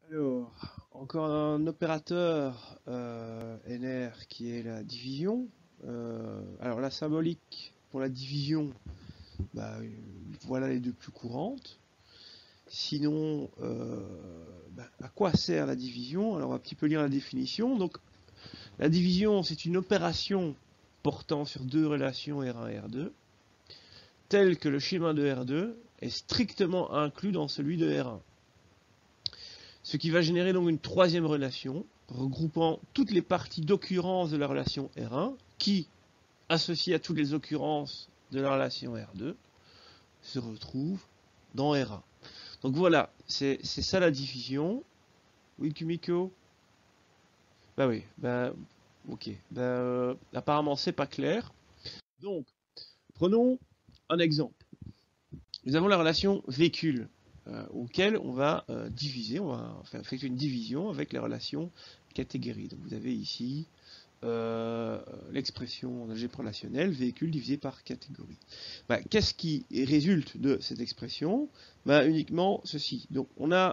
Alors, encore un opérateur NR qui est la division. Alors la symbolique pour la division, bah, voilà les deux plus courantes. Sinon, à quoi sert la division? Alors on va un petit peu lire la définition. Donc la division, c'est une opération portant sur deux relations R1 et R2, telle que le schéma de R2 est strictement inclus dans celui de R1. Ce qui va générer donc une troisième relation, regroupant toutes les parties d'occurrence de la relation R1, qui, associée à toutes les occurrences de la relation R2, se retrouve dans R1. Donc voilà, c'est ça la division. Oui, Kumiko? Bah oui, ok. Apparemment, c'est pas clair. Donc, prenons un exemple. Nous avons la relation véhicule, auquel on va diviser, on va effectuer une division avec la relation catégorie. Donc vous avez ici l'expression en algèbre relationnelle, véhicule divisé par catégorie. Qu'est-ce qui résulte de cette expression? Uniquement ceci. Donc on a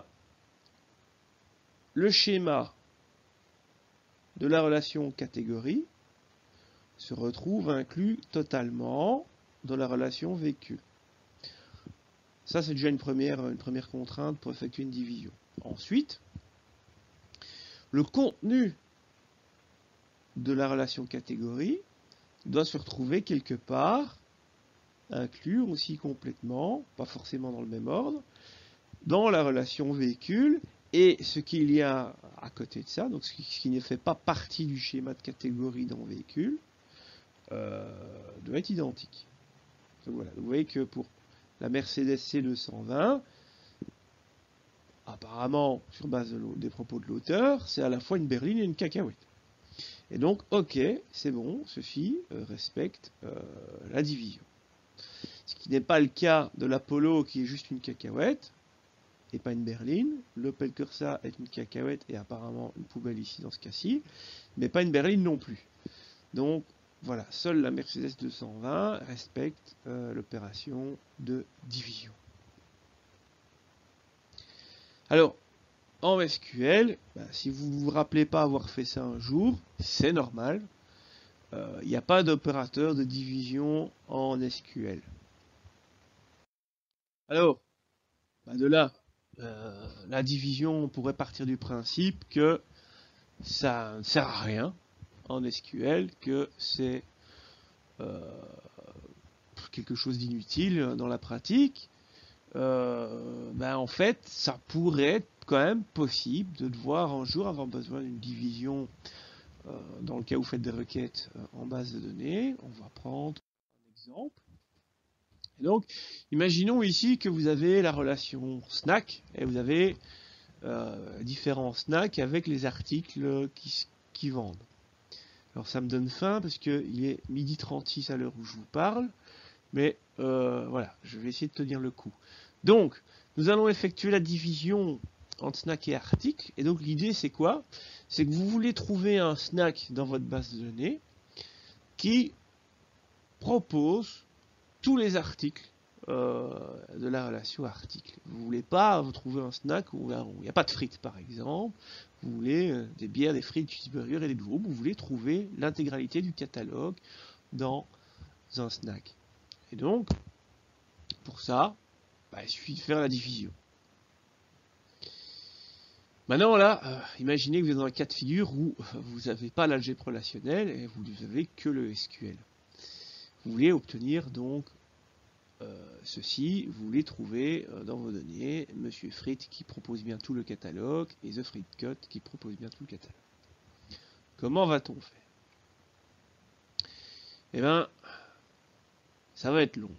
le schéma de la relation catégorie se retrouve inclus totalement dans la relation véhicule. Ça, c'est déjà une première contrainte pour effectuer une division. Ensuite, le contenu de la relation catégorie doit se retrouver quelque part, inclus aussi complètement, pas forcément dans le même ordre, dans la relation véhicule, et ce qu'il y a à côté de ça, donc ce qui ne fait pas partie du schéma de catégorie dans véhicule, doit être identique. Donc voilà, vous voyez que pour la Mercedes C220, apparemment, sur base des propos de l'auteur, c'est à la fois une berline et une cacahuète. Et donc, ok, c'est bon, ceci respecte la division. Ce qui n'est pas le cas de l'Apollo qui est juste une cacahuète et pas une berline. L'Opel Corsa est une cacahuète et apparemment une poubelle ici dans ce cas-ci, mais pas une berline non plus. Donc, voilà, seule la Mercedes 220 respecte l'opération de division. Alors, en SQL, si vous ne vous rappelez pas avoir fait ça un jour, c'est normal. Il n'y a pas d'opérateur de division en SQL. Alors, de là, la division, on pourrait partir du principe que ça ne sert à rien en SQL, que c'est quelque chose d'inutile dans la pratique. En fait, ça pourrait être quand même possible de devoir un jour avoir besoin d'une division dans le cas où vous faites des requêtes en base de données. On va prendre un exemple. Et donc, imaginons ici que vous avez la relation snack et vous avez différents snacks avec les articles qui vendent. Alors ça me donne faim parce qu'il est 12h36 à l'heure où je vous parle, mais voilà, je vais essayer de tenir le coup. Donc, nous allons effectuer la division entre snack et article, et donc l'idée c'est quoi? C'est que vous voulez trouver un snack dans votre base de données qui propose tous les articles de la relation article. Vous voulez pas vous trouver un snack où il n'y a pas de frites par exemple, vous voulez des bières, des frites, du cheeseburger et des groupes, vous voulez trouver l'intégralité du catalogue dans un snack. Et donc, pour ça, il suffit de faire la division. Maintenant là, imaginez que vous êtes dans un cas de figure où vous n'avez pas l'algèbre relationnelle et vous n'avez que le SQL. Vous voulez obtenir donc ceci, vous voulez trouver dans vos données Monsieur Frites qui propose bien tout le catalogue et The Frit Cut qui propose bien tout le catalogue. Comment va-t-on faire? Eh bien, ça va être long.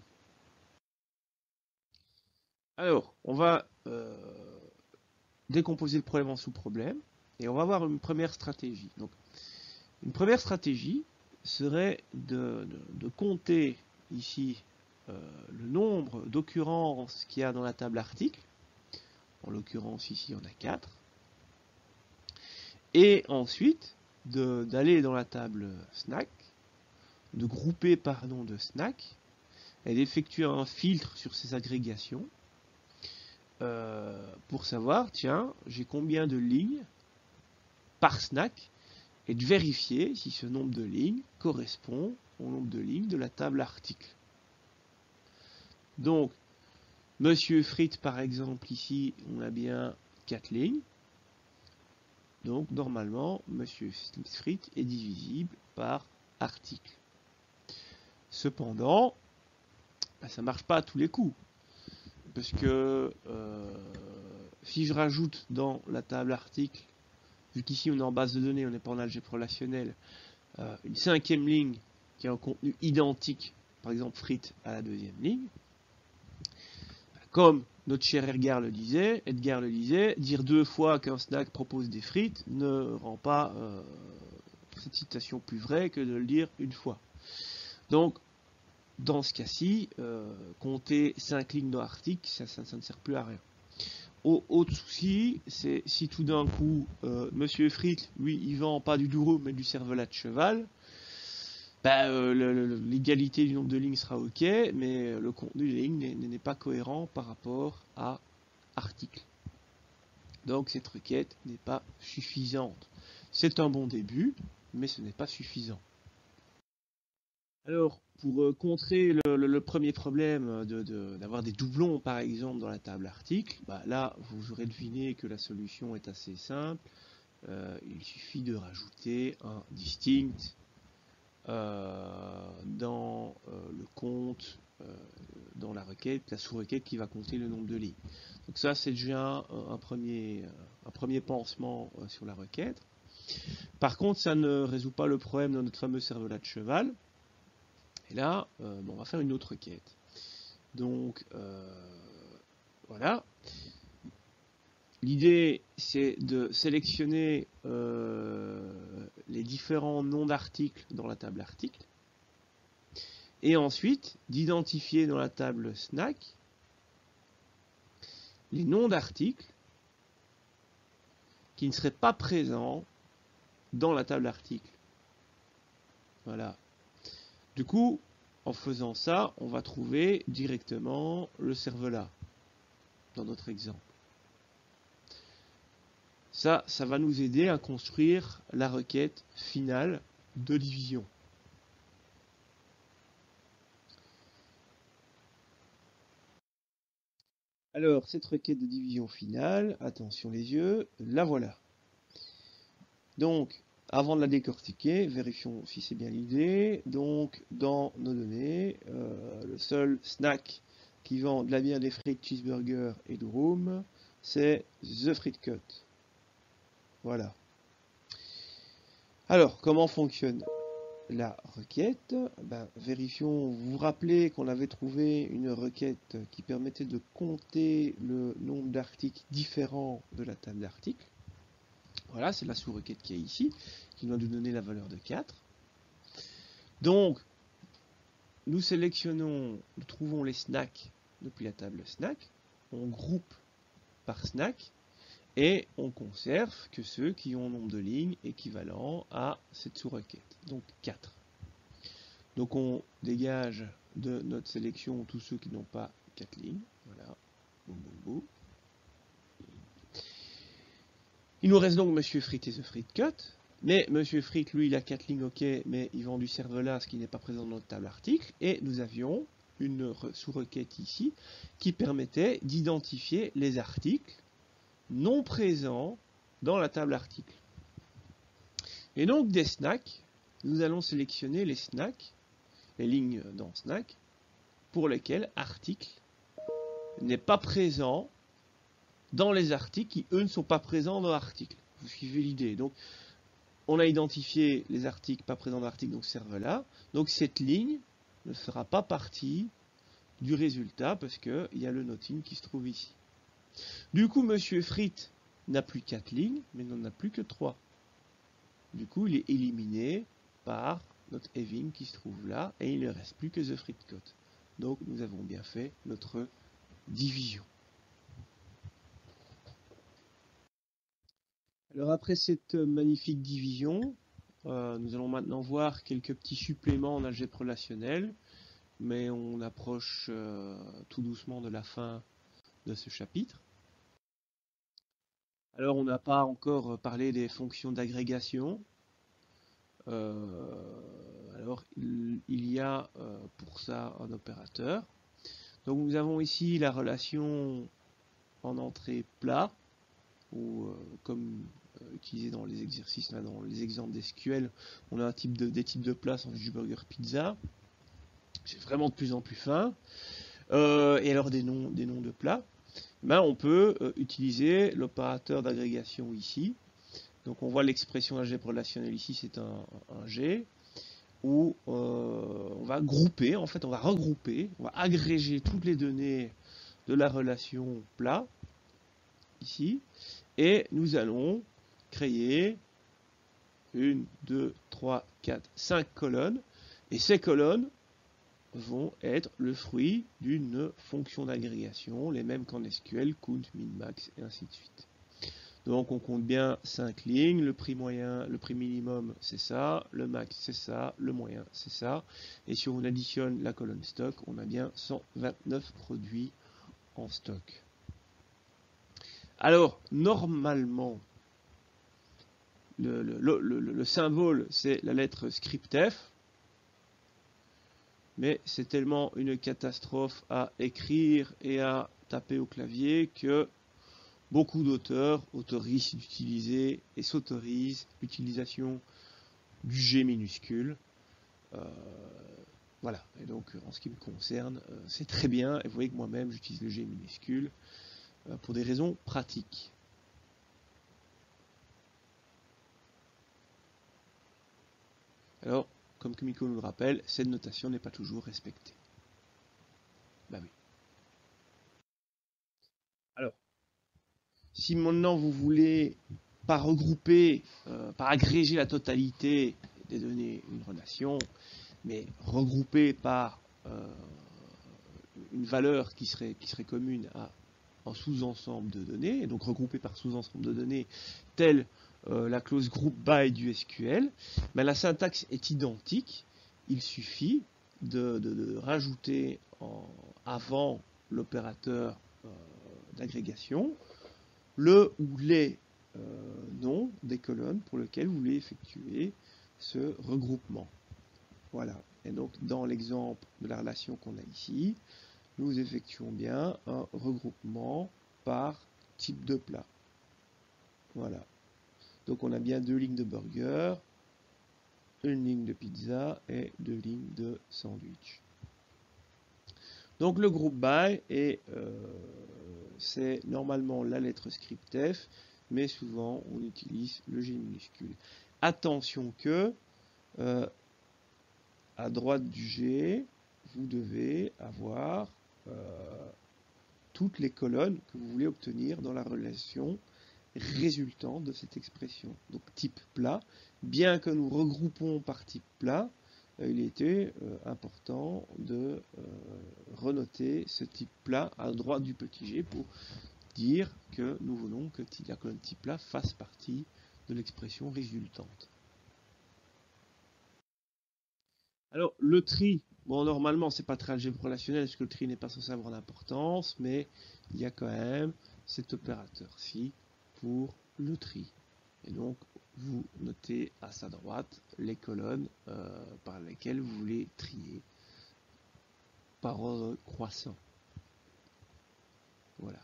Alors, on va décomposer le problème en sous-problèmes et on va avoir une première stratégie. Donc, une première stratégie serait de compter ici le nombre d'occurrences qu'il y a dans la table article. En l'occurrence, ici, on a 4. Et ensuite, d'aller dans la table snack, de grouper par nom de snack, et d'effectuer un filtre sur ces agrégations pour savoir, tiens, j'ai combien de lignes par snack, et de vérifier si ce nombre de lignes correspond au nombre de lignes de la table article. Donc, Monsieur Frites, par exemple, ici, on a bien 4 lignes. Donc, normalement, Monsieur Frites est divisible par article. Cependant, ça ne marche pas à tous les coups. Parce que si je rajoute dans la table article, vu qu'ici on est en base de données, on n'est pas en algèbre relationnelle, une 5e ligne qui a un contenu identique, par exemple frites à la 2e ligne, comme notre cher Edgar le disait, dire 2 fois qu'un snack propose des frites ne rend pas cette citation plus vraie que de le dire une fois. Donc, dans ce cas-ci, compter 5 lignes dans l'article, ça ne sert plus à rien. Autre souci, c'est si tout d'un coup, Monsieur Frites, lui, il vend pas du durum mais du cervelas de cheval, l'égalité du nombre de lignes sera ok, mais le contenu des lignes n'est pas cohérent par rapport à article. Donc cette requête n'est pas suffisante. C'est un bon début, mais ce n'est pas suffisant. Alors, pour contrer le premier problème d'avoir des doublons, par exemple, dans la table article, là, vous aurez deviné que la solution est assez simple. Il suffit de rajouter un distinct dans le compte, dans la requête, la sous-requête qui va compter le nombre de lignes. Donc ça, c'est déjà un premier pansement sur la requête. Par contre, ça ne résout pas le problème de notre fameux cervelas de cheval. Et là, on va faire une autre requête. Donc, voilà. L'idée, c'est de sélectionner les différents noms d'articles dans la table article. Et ensuite, d'identifier dans la table snack les noms d'articles qui ne seraient pas présents dans la table article. Voilà. Du coup, en faisant ça, on va trouver directement le cervelas dans notre exemple. Ça va nous aider à construire la requête finale de division. Alors, cette requête de division finale, attention les yeux, la voilà. Donc, avant de la décortiquer, vérifions si c'est bien l'idée. Donc, dans nos données, le seul snack qui vend de la bière, des frites, cheeseburger et du rhum, c'est The Frites Cut. Voilà. Alors, comment fonctionne la requête? Vérifions, vous vous rappelez qu'on avait trouvé une requête qui permettait de compter le nombre d'articles différents de la table d'articles. Voilà, c'est la sous-requête qui est ici, qui doit nous donner la valeur de 4. Donc, nous sélectionnons, nous trouvons les snacks depuis la table snack, on groupe par snack, et on conserve que ceux qui ont un nombre de lignes équivalent à cette sous-requête, donc 4. Donc on dégage de notre sélection tous ceux qui n'ont pas 4 lignes, voilà, boum boum boum. Il nous reste donc Monsieur Frites et The Frites Cut, mais Monsieur Frites, lui, il a 4 lignes, ok, mais il vend du cervelas, ce qui n'est pas présent dans notre table article, et nous avions une sous-requête ici qui permettait d'identifier les articles non présents dans la table article. Et donc des snacks, nous allons sélectionner les snacks, les lignes dans snack, pour lesquels article n'est pas présent dans les articles qui, eux, ne sont pas présents dans l'article. Vous suivez l'idée. Donc, on a identifié les articles pas présents dans l'article, donc cervelas. Donc, cette ligne ne fera pas partie du résultat parce qu'il y a le noting qui se trouve ici. Du coup, Monsieur Frites n'a plus 4 lignes, mais n'en a plus que 3. Du coup, il est éliminé par notre having qui se trouve là, et il ne reste plus que The Frites Cut. Donc, nous avons bien fait notre division. Alors, après cette magnifique division, nous allons maintenant voir quelques petits suppléments en algèbre relationnelle, mais on approche tout doucement de la fin de ce chapitre. Alors, on n'a pas encore parlé des fonctions d'agrégation. Alors, il y a pour ça un opérateur. Donc, nous avons ici la relation en entrée plat, ou comme utilisé dans les exercices, là, dans les exemples d'SQL, on a des types de plats sandwich, burger, pizza. C'est vraiment de plus en plus fin. Et alors des noms de plats. Ben, on peut utiliser l'opérateur d'agrégation ici. Donc on voit l'expression d'algèbre relationnelle ici, c'est un G, où on va grouper, en fait on va regrouper, on va agréger toutes les données de la relation plat, ici, et nous allons créer 1, 2, 3, 4, 5 colonnes, et ces colonnes vont être le fruit d'une fonction d'agrégation, les mêmes qu'en SQL, count, min, max, et ainsi de suite. Donc on compte bien 5 lignes, le prix moyen, le prix minimum c'est ça, le max c'est ça, le moyen c'est ça, et si on additionne la colonne stock, on a bien 129 produits en stock. Alors normalement, le symbole c'est la lettre script F, mais c'est tellement une catastrophe à écrire et à taper au clavier que beaucoup d'auteurs autorisent d'utiliser et s'autorisent l'utilisation du G minuscule. Voilà, et donc en ce qui me concerne, c'est très bien, et vous voyez que moi-même j'utilise le G minuscule pour des raisons pratiques. Alors, comme Kumiko nous le rappelle, cette notation n'est pas toujours respectée. Bah oui. Alors, si maintenant vous voulez pas regrouper, pas agréger la totalité des données d'une relation, mais regrouper par une valeur qui serait commune à un sous-ensemble de données, et donc regrouper par sous-ensemble de données telle la clause group by du SQL, ben la syntaxe est identique, il suffit de rajouter avant l'opérateur d'agrégation le ou les noms des colonnes pour lesquelles vous voulez effectuer ce regroupement. Voilà. Et donc, dans l'exemple de la relation qu'on a ici, nous effectuons bien un regroupement par type de plat. Voilà. Donc, on a bien 2 lignes de burger, une ligne de pizza et 2 lignes de sandwich. Donc, le group by c'est normalement la lettre script F, mais souvent on utilise le G minuscule. Attention que à droite du G, vous devez avoir toutes les colonnes que vous voulez obtenir dans la relation résultante de cette expression. Donc type plat, bien que nous regroupons par type plat, il était important de renoter ce type plat à droite du petit g pour dire que nous voulons que la colonne type plat fasse partie de l'expression résultante. Alors, le tri, bon, normalement, c'est pas très algèbre relationnel, parce que le tri n'est pas censé avoir d'importance, mais il y a quand même cet opérateur-ci pour le tri. Et donc, vous notez à sa droite les colonnes par lesquelles vous voulez trier par ordre croissant. Voilà.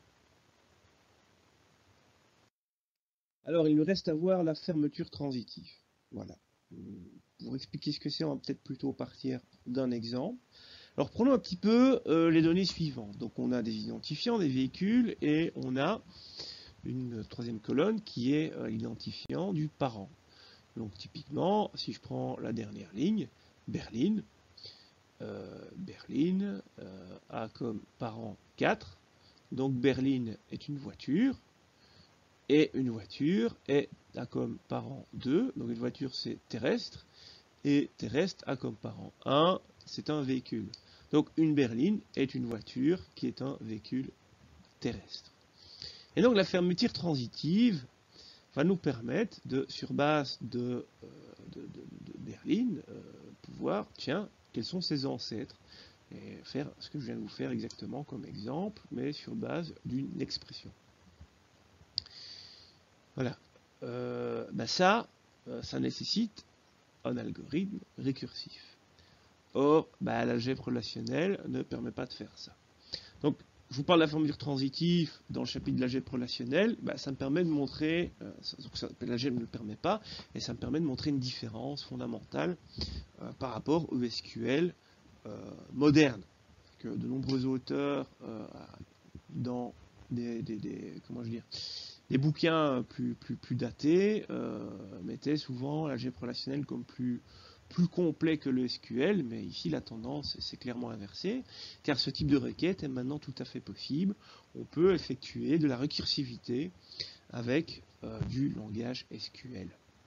Alors, il nous reste à voir la fermeture transitive. Voilà. Pour expliquer ce que c'est, on va peut-être plutôt partir d'un exemple. Alors prenons un petit peu les données suivantes. Donc on a des identifiants, des véhicules, et on a une troisième colonne qui est l'identifiant du parent. Donc typiquement, si je prends la dernière ligne, Berlin, Berlin a comme parent 4. Donc Berlin est une voiture. Et une voiture a comme parent 2. Donc une voiture c'est terrestre. Et terrestre a comme parent 1, c'est un véhicule. Donc une berline est une voiture qui est un véhicule terrestre. Et donc la fermeture transitive va nous permettre de, sur base de berline, pouvoir, tiens, quels sont ses ancêtres, et faire ce que je viens de vous faire exactement comme exemple, mais sur base d'une expression. Voilà. Ça nécessite un algorithme récursif. Or, l'algèbre relationnelle ne permet pas de faire ça. Donc, je vous parle de la formule transitive dans le chapitre de l'algèbre relationnelle. Ça me permet de montrer, l'algèbre ne le permet pas, et ça me permet de montrer une différence fondamentale par rapport au SQL moderne, que de nombreux auteurs dans des bouquins plus datés mettaient souvent l'algèbre relationnelle comme plus complet que le SQL, mais ici la tendance c'est clairement inversée, car ce type de requête est maintenant tout à fait possible. On peut effectuer de la récursivité avec du langage SQL.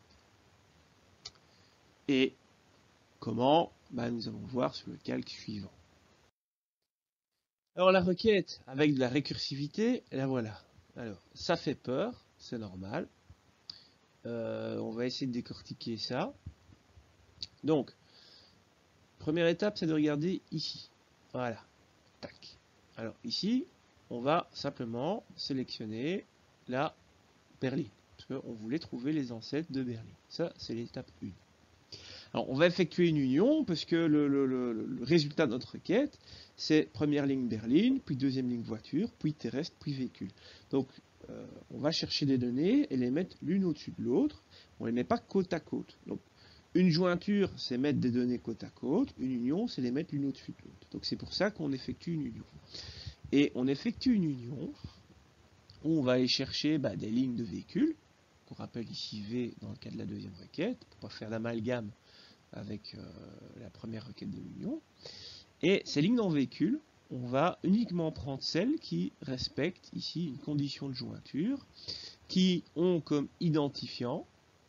Et comment? Nous allons voir sur le calque suivant. Alors la requête avec de la récursivité, la voilà. Alors ça fait peur, c'est normal. On va essayer de décortiquer ça. Donc, première étape, c'est de regarder ici. Voilà. Tac. Alors ici, on va simplement sélectionner la berline, parce qu'on voulait trouver les ancêtres de berline. Ça, c'est l'étape 1. Alors, on va effectuer une union, parce que le résultat de notre requête, c'est première ligne berline, puis deuxième ligne voiture, puis terrestre, puis véhicule. Donc, on va chercher des données et les mettre l'une au-dessus de l'autre. On ne les met pas côte à côte. Donc, une jointure, c'est mettre des données côte à côte. Une union, c'est les mettre l'une au-dessus de l'autre. Donc, c'est pour ça qu'on effectue une union. Et on effectue une union où on va aller chercher des lignes de véhicule, qu'on rappelle ici V dans le cas de la deuxième requête, pour ne pas faire d'amalgame avec la première requête de l'union. Et ces lignes en véhicule, on va uniquement prendre celles qui respectent ici une condition de jointure, qui ont comme identifiant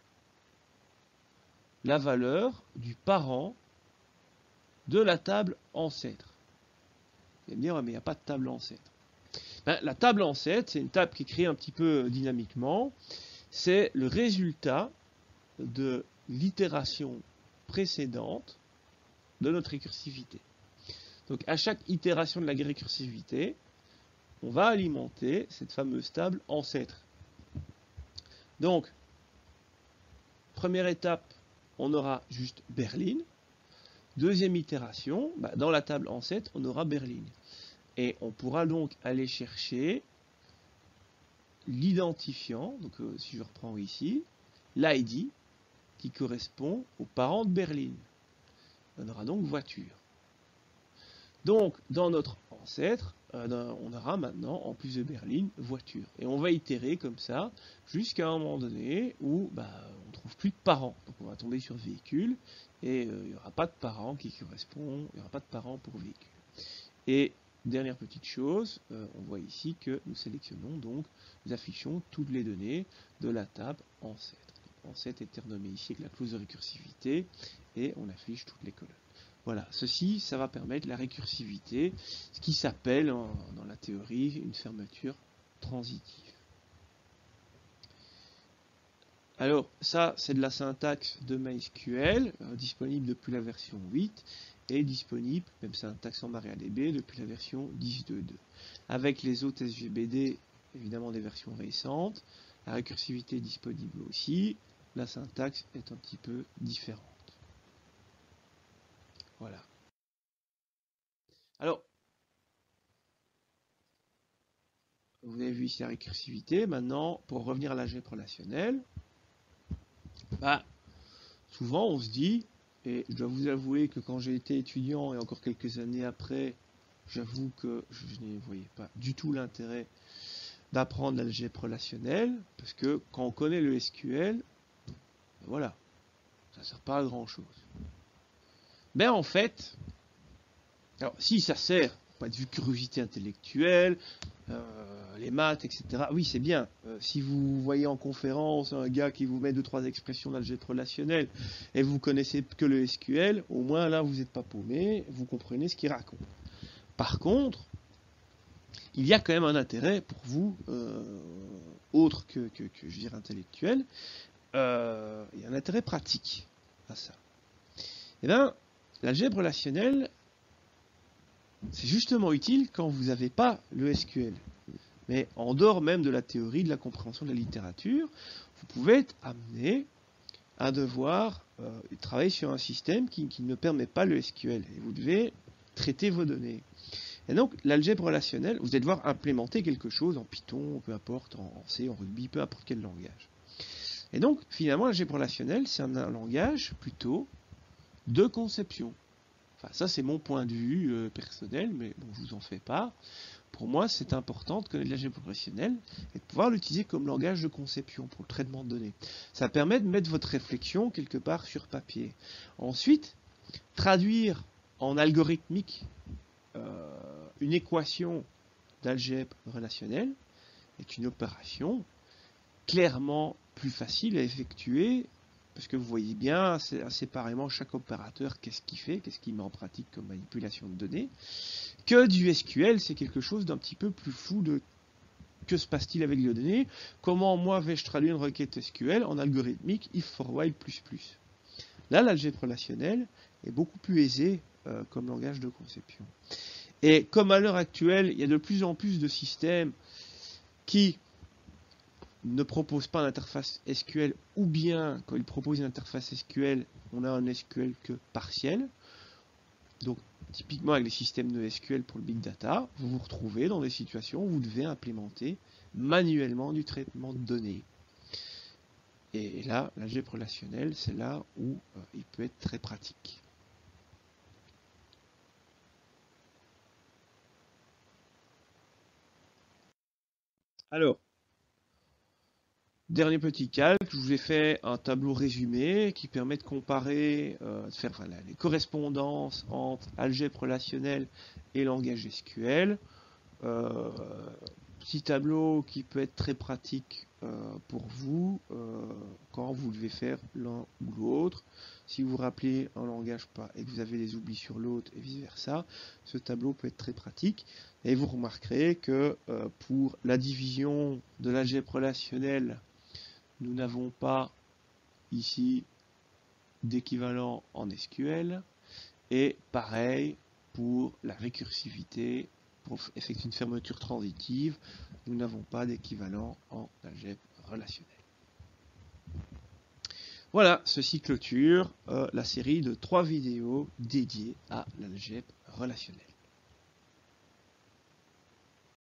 la valeur du parent de la table ancêtre. Vous allez me dire, mais il n'y a pas de table ancêtre. La table ancêtre, c'est une table qui est créée un petit peu dynamiquement. C'est le résultat de l'itération précédente de notre récursivité. Donc à chaque itération de la récursivité, on va alimenter cette fameuse table ancêtre. Donc, première étape, on aura juste berline. Deuxième itération, dans la table ancêtre, on aura berline. Et on pourra donc aller chercher l'identifiant, donc si je reprends ici, l'ID, qui correspond aux parents de berline. On aura donc voiture. Donc, dans notre ancêtre, on aura maintenant, en plus de berline, voiture. Et on va itérer comme ça, jusqu'à un moment donné où on ne trouve plus de parents. Donc on va tomber sur véhicule, et il n'y aura pas de parents qui correspondent, il n'y aura pas de parents pour véhicule. Et dernière petite chose, on voit ici que nous sélectionnons donc, nous affichons toutes les données de la table ancêtre. Donc, ancêtre est renommé ici avec la clause de récursivité, et on affiche toutes les colonnes. Voilà, ceci, ça va permettre la récursivité, ce qui s'appelle dans la théorie une fermeture transitive. Alors, ça, c'est de la syntaxe de MySQL, disponible depuis la version 8, et disponible, même syntaxe en MariaDB, depuis la version 10.2.2. Avec les autres SGBD, évidemment des versions récentes, la récursivité est disponible aussi, la syntaxe est un petit peu différente. Voilà. Alors, vous avez vu ici la récursivité. Maintenant, pour revenir à l'algèbre relationnelle, souvent on se dit, et je dois vous avouer que quand j'ai été étudiant et encore quelques années après, j'avoue que je n'y voyais pas du tout l'intérêt d'apprendre l'algèbre relationnelle, parce que quand on connaît le SQL, voilà, ça ne sert pas à grand chose. En fait, alors si ça sert, pas de vue curiosité intellectuelle, les maths, etc. Oui, c'est bien. Si vous voyez en conférence un gars qui vous met 2-3 expressions d'algèbre relationnelle et vous connaissez que le SQL, au moins là vous n'êtes pas paumé, vous comprenez ce qu'il raconte. Par contre, il y a quand même un intérêt pour vous, autre que je veux dire intellectuel, il y a un intérêt pratique à ça. Eh bien, l'algèbre relationnelle, c'est justement utile quand vous n'avez pas le SQL. Mais en dehors même de la théorie, de la compréhension de la littérature, vous pouvez être amené à devoir travailler sur un système qui ne permet pas le SQL. Et vous devez traiter vos données. Et donc, l'algèbre relationnelle, vous allez devoir implémenter quelque chose en Python, peu importe, en C, en Ruby, peu importe quel langage. Et donc, finalement, l'algèbre relationnelle, c'est un langage plutôt de conception. Enfin, ça, c'est mon point de vue personnel, mais bon, je vous en fais pas. Pour moi, c'est important de connaître l'algèbre relationnelle et de pouvoir l'utiliser comme langage de conception pour le traitement de données. Ça permet de mettre votre réflexion quelque part sur papier. Ensuite, traduire en algorithmique une équation d'algèbre relationnelle est une opération clairement plus facile à effectuer parce que vous voyez bien séparément chaque opérateur qu'est-ce qu'il fait, qu'est-ce qu'il met en pratique comme manipulation de données, que du SQL, c'est quelque chose d'un petit peu plus flou de que se passe-t-il avec les données, comment moi vais-je traduire une requête SQL en algorithmique if for while plus. Là, l'algèbre relationnelle est beaucoup plus aisée comme langage de conception. Et comme à l'heure actuelle, il y a de plus en plus de systèmes qui ne proposent pas d'interface SQL, ou bien quand ils proposent une interface SQL, on a un SQL que partiel. Donc typiquement avec les systèmes de SQL pour le big data, vous vous retrouvez dans des situations où vous devez implémenter manuellement du traitement de données. Et là, l'algèbre relationnelle, c'est là où il peut être très pratique. Alors, dernier petit calque, je vous ai fait un tableau résumé qui permet de comparer, de faire les correspondances entre algèbre relationnelle et langage SQL. Petit tableau qui peut être très pratique pour vous quand vous devez faire l'un ou l'autre. Si vous vous rappelez un langage pas et que vous avez des oublis sur l'autre et vice versa, ce tableau peut être très pratique. Et vous remarquerez que pour la division de l'algèbre relationnelle, nous n'avons pas ici d'équivalent en SQL. Et pareil pour la récursivité, pour effectuer une fermeture transitive, nous n'avons pas d'équivalent en algèbre relationnelle. Voilà, ceci clôture la série de 3 vidéos dédiées à l'algèbre relationnelle.